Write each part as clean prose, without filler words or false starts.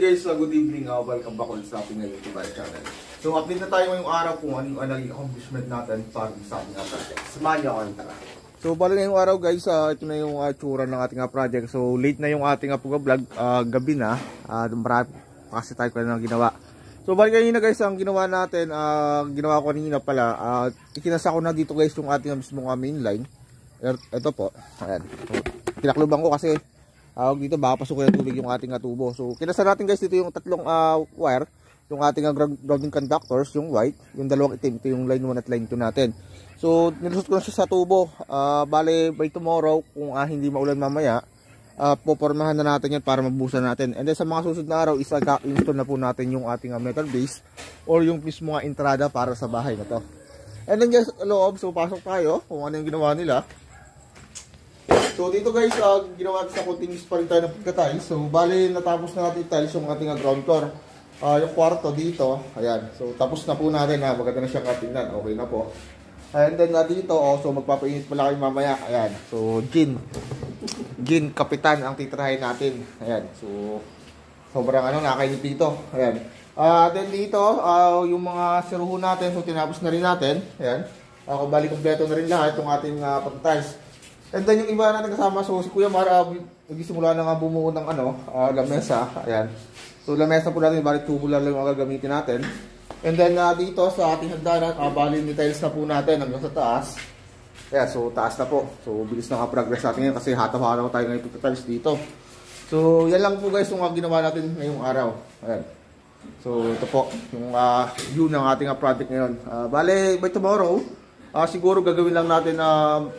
guys, good evening. Welcome back ulit sa ating YouTube channel. So update na tayo ngayong araw kung ano yung naging accomplishment natin para sa ating project. Samahan niyo ako, tara. So bali ngayong araw guys, ito na yung tsura ng ating project. So late na yung ating vlog, gabi na. Marami kasi tayo na ginawa. So bali kanina guys, ang ginawa natin, ginawa ko kanina pala, ikinasa ko na dito guys yung ating mismong main line. Ito po, ayan. So, kinakluban ko kasi dito baka pasukin ng tubig yung ating tubo. So kinasa natin guys dito yung tatlong wire, yung ating grounding conductors, yung white, yung dalawang itim, ito yung line 1 at line 2 natin. So nilusot ko na siya sa tubo. Bale by tomorrow kung hindi maulan mamaya, popormahan na natin yan para mabusan natin. And then sa mga susunod na araw, isa-install na po natin yung ating metal base or yung mismo nga entrada para sa bahay na to. And then guys, loob, so pasok tayo kung ano yung ginawa nila. So dito guys, ginawa natin sa continuous pa rin tayo ng pagka-tiles. So bali natapos na natin tiles yung ating ground floor. Yung kwarto dito, ayan. So tapos na po natin, maganda na siyang katingnan, okay na po. And then dito, so magpapainit pala kayo mamaya, ayan. So gin kapitan ang titrahin natin, ayan. So sobrang nakainit dito, ayan. Then dito, yung mga siruho natin, so tinapos na rin natin, ayan. Bali kompleto na rin lahat itong ating pag-tiles. And then yung iba natin kasama, so si Kuya Mar, nagsimula na nga bumuo ng lamesa, ayan. So lamesa po natin, bali tubular lang ang gagamitin natin. And then dito sa ating hagdanan, bali details na po natin hanggang sa taas. Ayan, so taas na po. So bilis na progress natin ngayon kasi hataw-hataw tayo ngayon pagka-tiles dito. So yan lang po guys yung ginawa natin ngayong araw. Ayan. So ito po yung view ng ating project ngayon. Bali by tomorrow, siguro gagawin lang natin na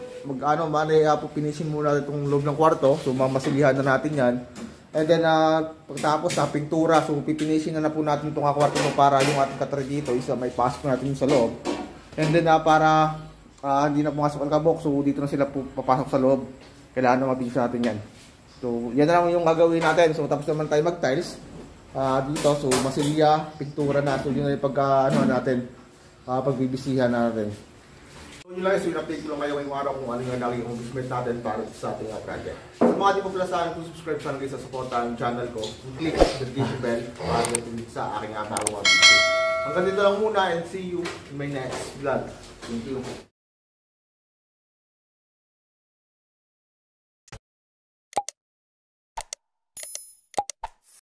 pinishin muna itong loob ng kwarto. So mamasilihan na natin yan. And then pagtapos pintura, so pipinishin na po natin itong kwarto para yung ating katry dito isa may pasok natin sa loob. And then para hindi na pumasok ang kabok, so dito na sila papasok sa loob. Kailangan na mabilis natin yan. So yan na lang yung gagawin natin. So tapos naman tayo mag-tiles dito. So masilya, pintura na. So yun na yung natin, pagbibisihan natin. So yun lang guys, update ko lang kayo ngayong araw kung ano yung naging accomplishment natin para sa ating project. Sa mga di po pala sa akin, kung subscribe sana kayo sa supportan yung channel ko, click the notification bell para tulit sa aking bagong video. Hanggang dito lang muna and see you in my next vlog. Thank you.